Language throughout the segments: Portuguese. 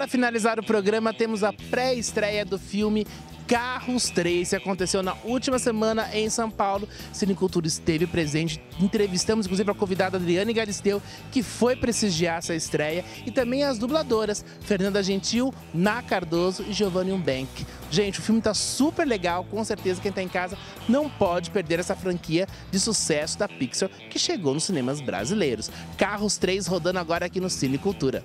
para finalizar o programa, temos a pré-estreia do filme Carros 3, que aconteceu na última semana em São Paulo. Cinecultura esteve presente, entrevistamos inclusive a convidada Adriane Galisteu, que foi prestigiar essa estreia, e também as dubladoras Fernanda Gentil, Ná Cardoso e Giovanni Umbenck. Gente, o filme tá super legal, com certeza quem tá em casa não pode perder essa franquia de sucesso da Pixar que chegou nos cinemas brasileiros. Carros 3 rodando agora aqui no Cinecultura.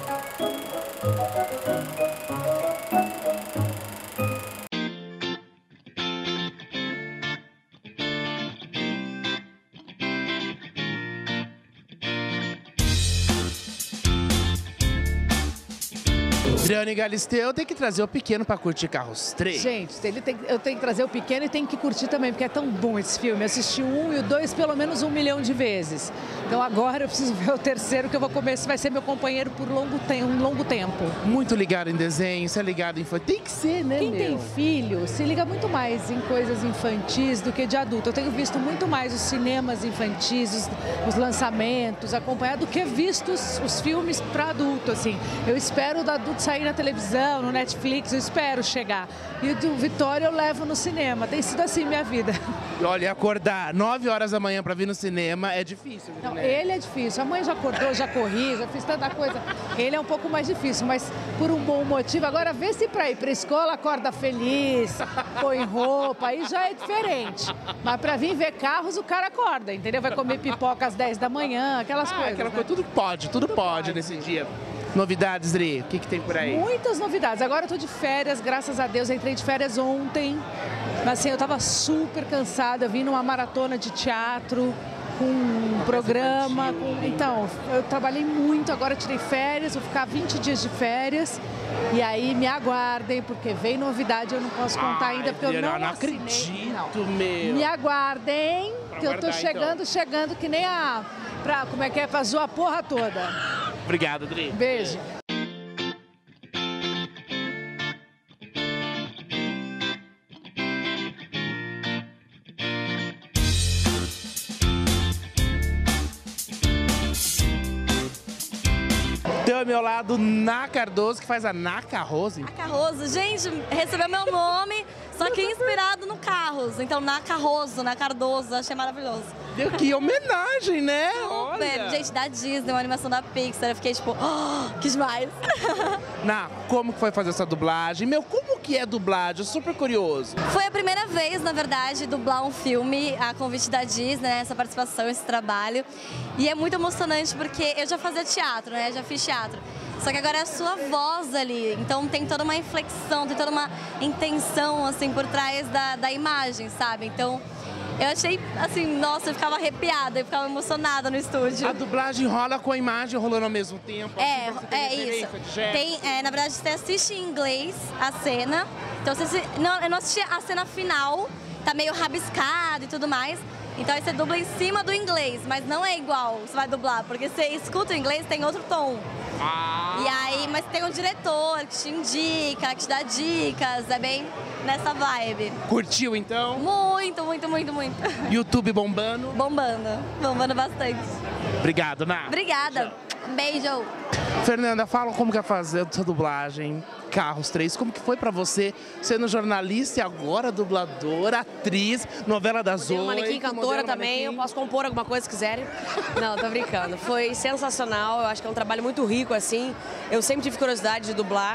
Adriane Galisteu tem que trazer o pequeno para curtir Carros 3. Gente, eu tenho que trazer o pequeno e tenho que curtir também, porque é tão bom esse filme. Eu assisti o 1 e o 2 pelo menos 1 milhão de vezes. Então agora eu preciso ver o terceiro, que eu vou comer. Esse vai ser meu companheiro por um longo tempo. Muito ligado em desenho, você é ligado em infantil. Tem que ser, né, Quem tem filho se liga muito mais em coisas infantis do que de adulto. Eu tenho visto muito mais os cinemas infantis, os lançamentos, acompanhado, do que visto os filmes para adulto, assim. Eu espero o do adulto sair na televisão, no Netflix, eu espero chegar. E o do Vitória eu levo no cinema. Tem sido assim minha vida. E olha, acordar 9 horas da manhã para vir no cinema é difícil, Não, né? ele é difícil. A mãe já acordou, já corri, já fiz tanta coisa. Ele é um pouco mais difícil, mas por um bom motivo. Agora, vê se para ir para a escola acorda feliz, põe roupa, aí já é diferente. Mas para vir ver carros, o cara acorda, entendeu? Vai comer pipoca às 10 da manhã, aquelas coisas. Aquela né? coisa, tudo pode nesse dia. Novidades, Dri? O que tem por aí? Muitas novidades. Agora eu tô de férias, graças a Deus. Eu entrei de férias ontem. Mas assim, eu tava super cansada. Eu vim numa maratona de teatro, com um programa. Então, eu trabalhei muito. Agora eu tirei férias, vou ficar 20 dias de férias. E aí me aguardem, porque vem novidade. Eu não posso contar ainda, porque eu não acredito, não. meu. Me aguardem, que eu tô chegando que nem como é que é? Pra zoar a porra toda. Obrigado, Dri. Beijo. Tem ao meu lado Ná Cardoso, que faz a Ná Carroso. Carroso, gente, recebeu meu nome, só que inspirado no Carros. Então, Ná Carroso, Ná Cardoso, achei maravilhoso. Deu que homenagem, né? Super, gente, da Disney, uma animação da Pixar. Eu fiquei tipo, oh, que demais. Ná, como que foi fazer essa dublagem? Meu, como que é dublagem? Eu super curioso. Foi a primeira vez, na verdade, dublar um filme a convite da Disney, né, essa participação, esse trabalho. E é muito emocionante porque eu já fazia teatro, né? Já fiz teatro. Só que agora é a sua voz ali, então tem toda uma inflexão, tem toda uma intenção, assim, por trás da imagem, sabe? Então, eu achei, assim, nossa, eu ficava arrepiada, eu ficava emocionada no estúdio. A dublagem rola com a imagem rolando ao mesmo tempo? É isso. Na verdade, você assiste em inglês a cena, então eu não assisti a cena final, tá meio rabiscado e tudo mais. Então aí você dubla em cima do inglês, mas não é igual você vai dublar, porque você escuta o inglês, tem outro tom. E aí, mas tem um diretor que te indica, que te dá dicas, é bem nessa vibe. Curtiu então? Muito. YouTube bombando? Bombando bastante. Obrigado, Ná. Obrigada. Beijo. Fernanda, fala como que é fazer essa dublagem Carros 3. Como que foi pra você sendo jornalista e agora dubladora, atriz, novela das 8? Manequim, cantora também, eu posso compor alguma coisa se quiserem. Não, tô brincando. Foi sensacional, eu acho que é um trabalho muito rico, assim. Eu sempre tive curiosidade de dublar.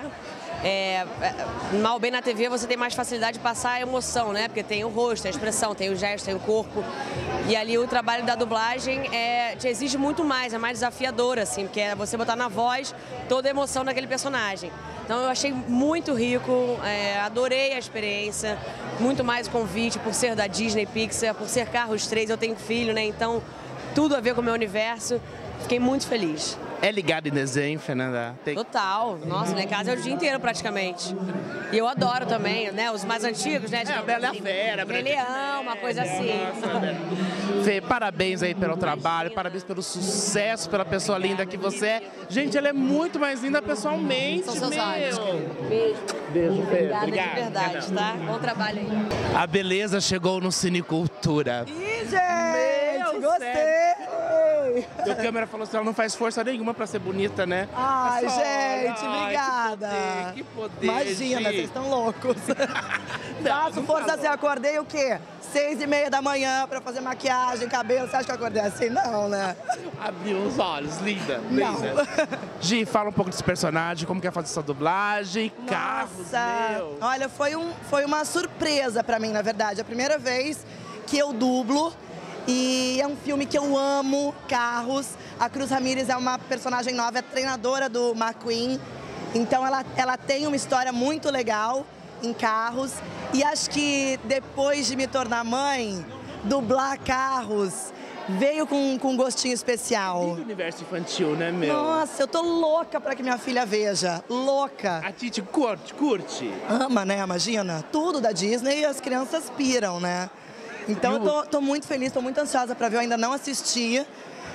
Mal ou bem na TV você tem mais facilidade de passar a emoção, né? Porque tem o rosto, a expressão, tem o gesto, tem o corpo. E ali o trabalho da dublagem te exige muito mais, é mais desafiador, assim, porque é você botar na voz toda a emoção daquele personagem. Então eu achei muito rico, adorei a experiência, muito mais o convite por ser da Disney Pixar, por ser Carros 3, eu tenho filho, né? Então tudo a ver com o meu universo, fiquei muito feliz. É ligado em desenho, Fernanda? Total. Nossa, minha casa é o dia inteiro praticamente. E eu adoro também, né? Os mais antigos, né? A Bela e a Fera, Rei Leão, uma coisa assim. Fê, parabéns aí pelo trabalho, parabéns pelo sucesso, pela pessoa linda que você é. Gente, ela é muito mais linda pessoalmente. São seus olhos. Beijo. Beijo, Fê. Obrigada Obrigado. de verdade, tá? Bom trabalho aí. A beleza chegou no Cinecultura. Ih, gente! Gostei! A câmera falou assim, ela não faz força nenhuma pra ser bonita, né? Ai, Só gente! gente. Obrigada. Que poder, Imagina, vocês estão loucos. Faço força assim, acordei o quê? 6h30 da manhã pra fazer maquiagem, cabelo. Você acha que eu acordei assim? Não, né? Abriu os olhos, linda, Não. linda. Gi, fala um pouco desse personagem, como que é fazer essa dublagem, carros, meu. Olha, foi uma surpresa pra mim, na verdade. A primeira vez que eu dublo. E é um filme que eu amo, carros. A Cruz Ramírez é uma personagem nova, é treinadora do McQueen. Então ela tem uma história muito legal em carros. E acho que depois de me tornar mãe, dublar carros veio com um gostinho especial. Lindo universo infantil, né, meu? Nossa, eu tô louca pra que minha filha veja. Louca. A Titi curte? Ama, né? Imagina. Tudo da Disney e as crianças piram, né? Então eu tô muito feliz, tô muito ansiosa pra ver, eu ainda não assisti.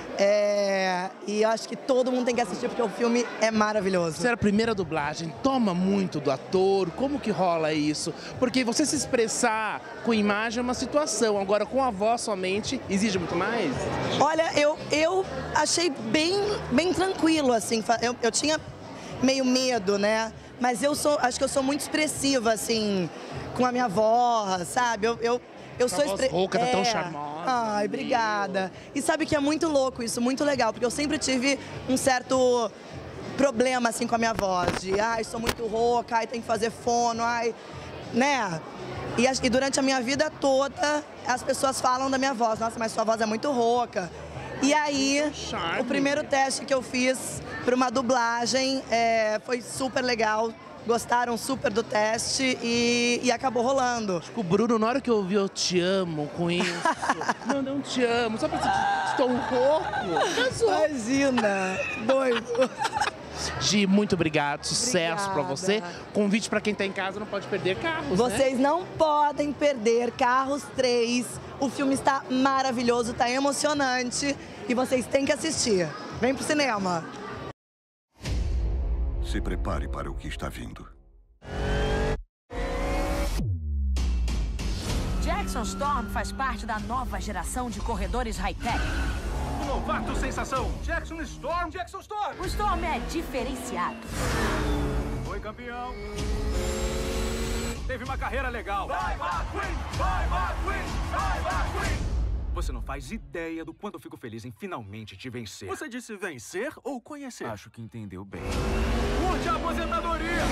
E eu acho que todo mundo tem que assistir porque o filme é maravilhoso. Você era a primeira dublagem, toma muito do ator, como que rola isso? Porque você se expressar com imagem é uma situação, agora com a voz somente exige muito mais? Olha, eu achei bem tranquilo, assim, eu tinha meio medo, né? Mas acho que eu sou muito expressiva, assim, com a minha voz, sabe? Eu sou rouca, tá tão charmosa. Ai, obrigada. E sabe que é muito louco isso, muito legal, porque eu sempre tive um certo problema, assim, com a minha voz. De, sou muito rouca, tem que fazer fono, né? E durante a minha vida toda, as pessoas falam da minha voz. Nossa, mas sua voz é muito rouca. E aí, o primeiro teste que eu fiz para uma dublagem foi super legal. Gostaram super do teste e acabou rolando. Acho que o Bruno, na hora que eu ouvi eu te amo com isso, não te amo, só pra dizer, estou um rouco. Imagina, doido. Gi, muito obrigado, sucesso pra você. Convite pra quem tá em casa, não pode perder Carros, Vocês não podem perder Carros 3. O filme está maravilhoso, tá emocionante e vocês têm que assistir. Vem pro cinema. Se prepare para o que está vindo. Jackson Storm faz parte da nova geração de corredores high-tech. Novato sensação, Jackson Storm, Jackson Storm. O Storm é diferenciado. Foi campeão. Teve uma carreira legal. Vai, McQueen! Vai, McQueen! Vai, McQueen! Você não faz ideia do quanto eu fico feliz em finalmente te vencer. Você disse vencer ou conhecer? Acho que entendeu bem. Curte a aposentadoria!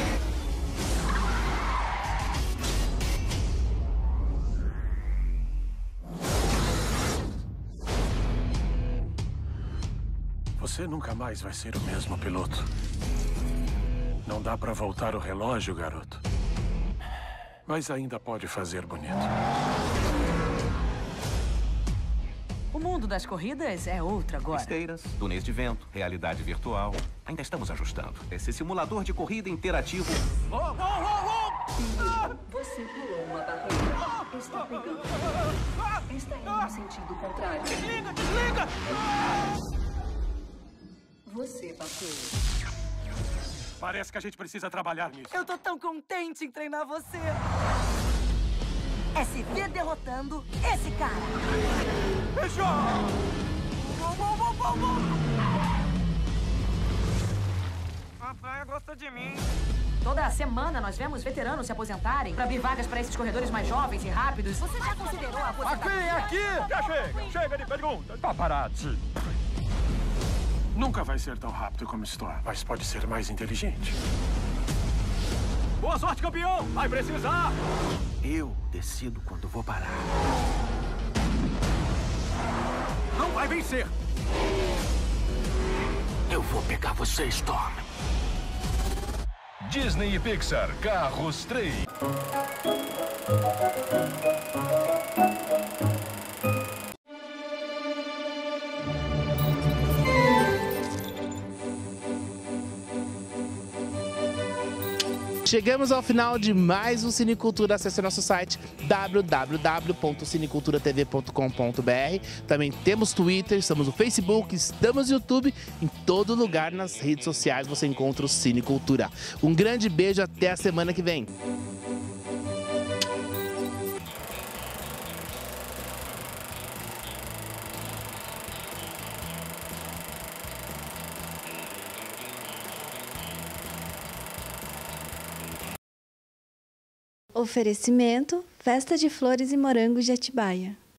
Você nunca mais vai ser o mesmo piloto. Não dá pra voltar o relógio, garoto. Mas ainda pode fazer bonito. O mundo das corridas é outro agora. Esteiras, túneis de vento, realidade virtual. Ainda estamos ajustando. Esse simulador de corrida interativo... Você pulou uma barreira. Está pegando. Está indo no sentido contrário. Desliga, desliga! Você bateu. Parece que a gente precisa trabalhar nisso. Eu tô tão contente em treinar você. É se ver derrotando esse cara. Fechou! A praia gosta de mim. Toda semana nós vemos veteranos se aposentarem para abrir vagas para esses corredores mais jovens e rápidos. Você já considerou a aposentadoria? Aqui! Já chega! Chega de perguntas! Paparazzi! Nunca vai ser tão rápido como Storm, mas pode ser mais inteligente. Boa sorte, campeão! Vai precisar! Eu decido quando vou parar. Não vai vencer! Eu vou pegar você, Storm! Disney e Pixar, Carros 3. Chegamos ao final de mais um Cinecultura. Acesse nosso site www.cineculturatv.com.br. Também temos Twitter, estamos no Facebook, estamos no YouTube. Em todo lugar nas redes sociais você encontra o Cinecultura. Um grande beijo, até a semana que vem. Oferecimento: Festa de Flores e Morangos de Atibaia.